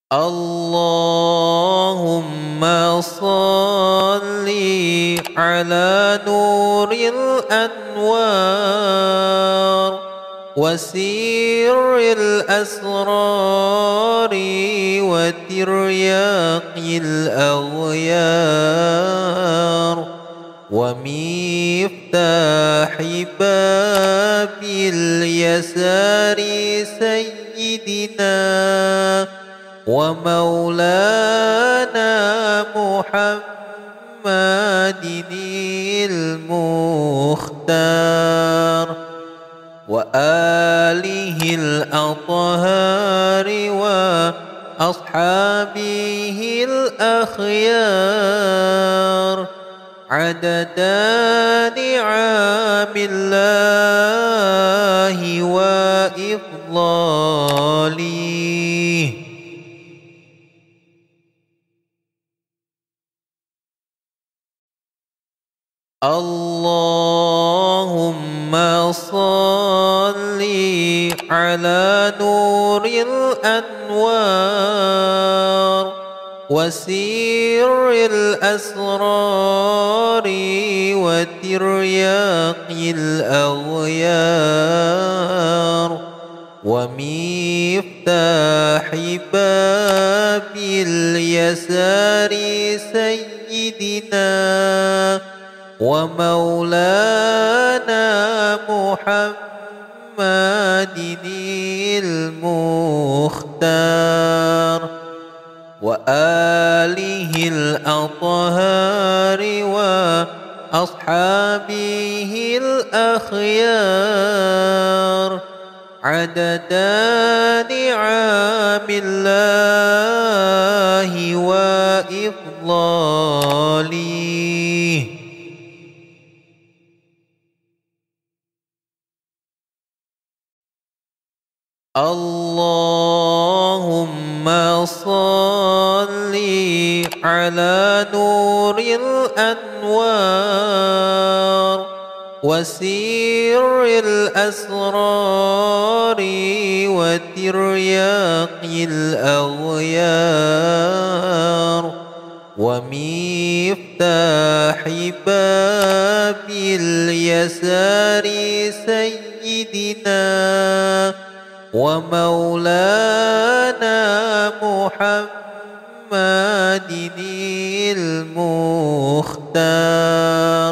اللهم صل على نور الأنوار وسير الأسرار وترياق الأغيار ومفتاح باب اليسار سيدنا ومولانا محمد المختار وآله الأطهار وأصحابه الأخيار عدد نعم الله وإفضاله. اللهم صل على نور الأنوار وسير الأسرار وترياق الأغيار ومفتاح باب اليسار سيدنا ومولانا محمد المختار وآله الأطهار وأصحابه الأخيار عدد نعم الله وإفضاله. اللهم صل على نور الأنوار وسير الأسرار وترياق الأغيار ومفتاح باب اليسار سيدنا ومولانا محمد المختار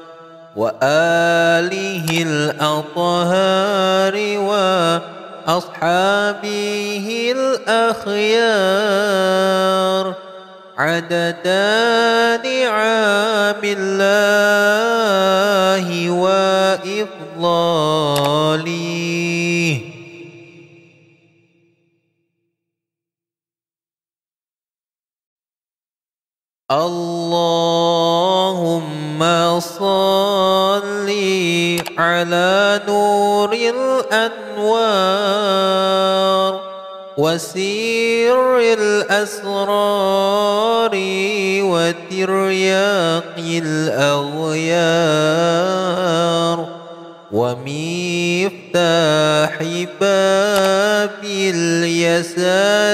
وآله الأطهار وأصحابه الأخيار عدد نعم الله وإفضاله. اللهم صل على نور الأنوار وسير الأسرار وترياق الأغيار ومفتاح باب اليسار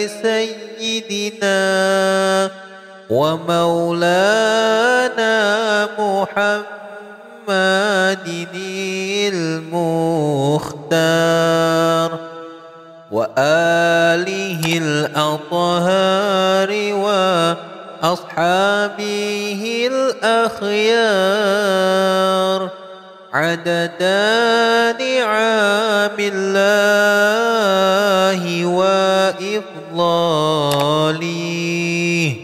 سيدنا ومولانا محمد المختار وآله الأطهار وأصحابه الأخيار عدد نعم الله وإفضاله.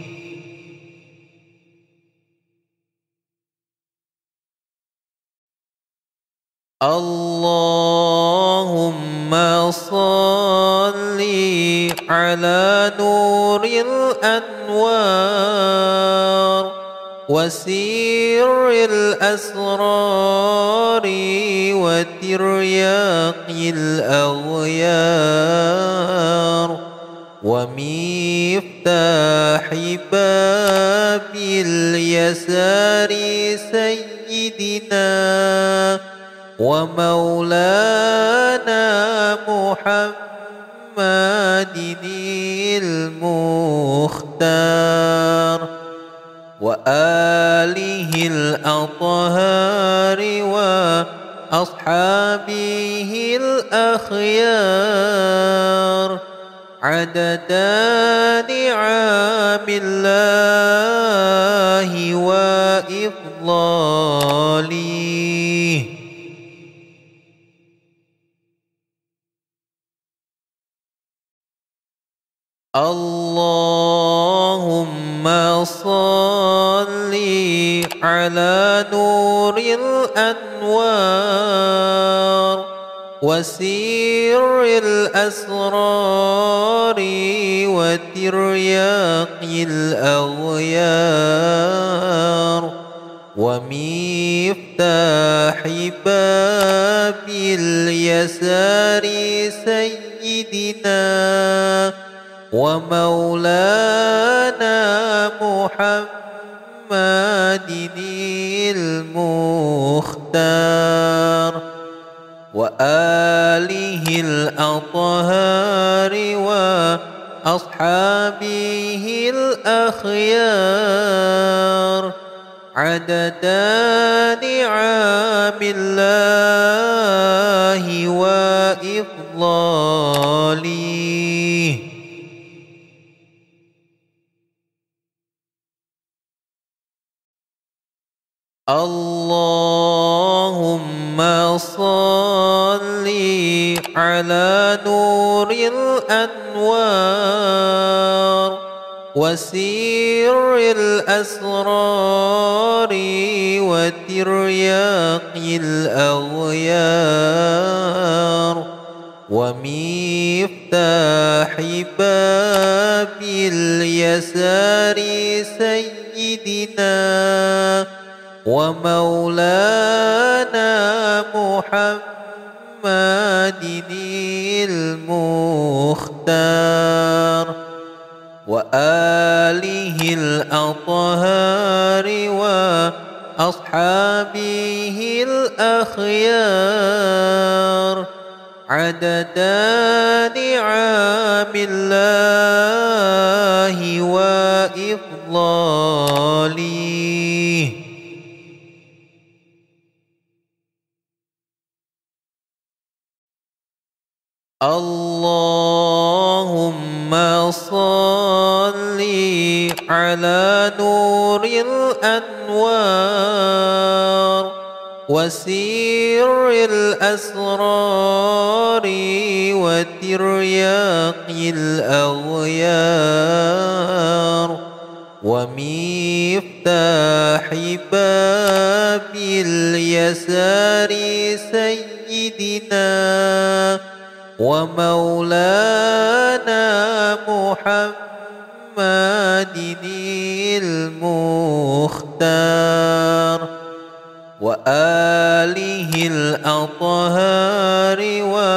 اللهم صل على نور الأنوار وسير الأسرار وترياق الأغيار ومفتاح باب اليسار سيدنا ومولانا محمد المختار وآله الأطهار وأصحابه الأخيار عدد نعم الله وإفضاله. اللهم صل على نور الأنوار وسر الأسرار وترياق الأغيار ومفتاح باب اليسار سيدنا ومولانا محمد المختار وآله الأطهار وأصحابه الأخيار عدد نعم الله وإفضاله. اللهم صل على نور الأنوار وسر الأسرار وترياق الأغيار ومفتاح باب اليسار سيدنا ومولانا محمد المختار وآله الأطهار وأصحابه الأخيار عدد نعم الله وإفضاله. اللهم صل على نور الأنوار وسر الأسرار وترياق الأغيار ومفتاح باب اليسار سيدنا ومولانا محمد المختار وآله الأطهار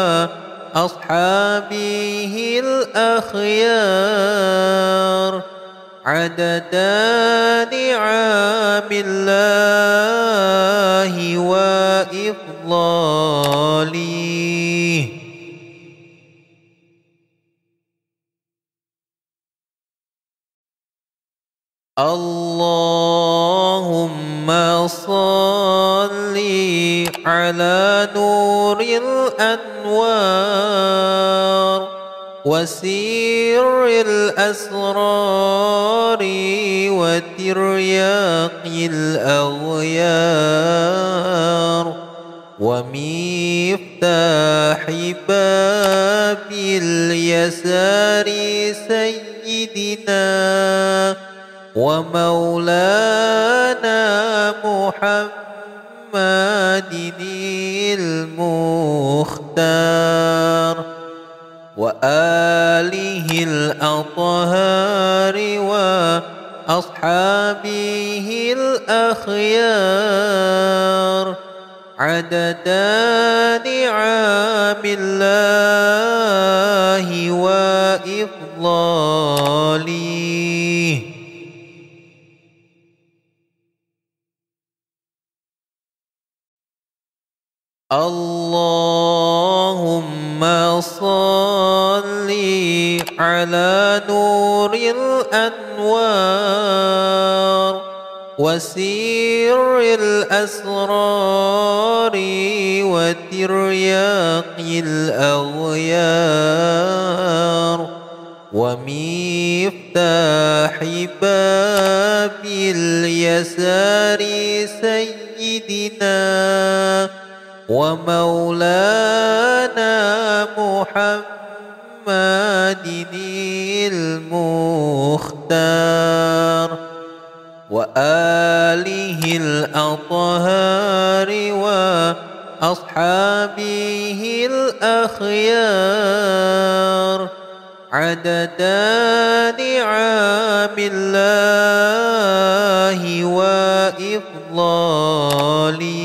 وأصحابه الأخيار عدد نعم الله وإفضاله. اللهم صل على نور الأنوار وسر الأسرار وترياق الأغيار ومفتاح باب اليسار سيدنا ومولانا محمد المختار وآله الأطهار وأصحابه الأخيار عدد نعم الله وإفضاله. اللهم صل على نور الأنوار وسير الأسرار وترياق الأغيار ومفتاح باب اليسار سيدنا ومولانا محمد المختار وآله الأطهار وأصحابه الأخيار عدد نعم الله وإفضاله